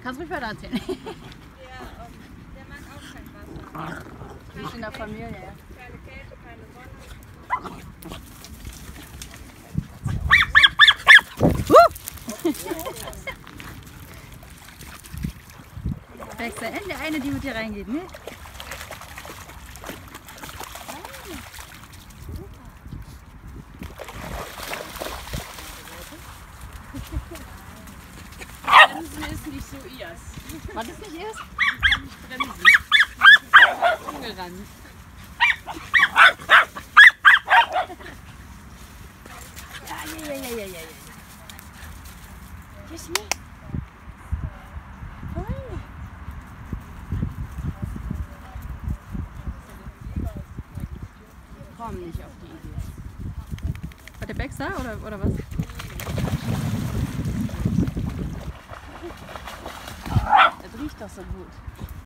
kannst du mich weiter erzählen. Der mag auch kein Wasser. Nicht in der Familie, ja. Keine Kälte, keine Sonne. Wächst da endlich eine, die mit dir reingeht, ne? Bremsen ist nicht so ihrs. War das nicht erst? Ich kann nicht bremsen. Umgerannt. Ja. Kiss me. Komm nicht auf die Idee. War der Bex da oder was? Das riecht doch so gut.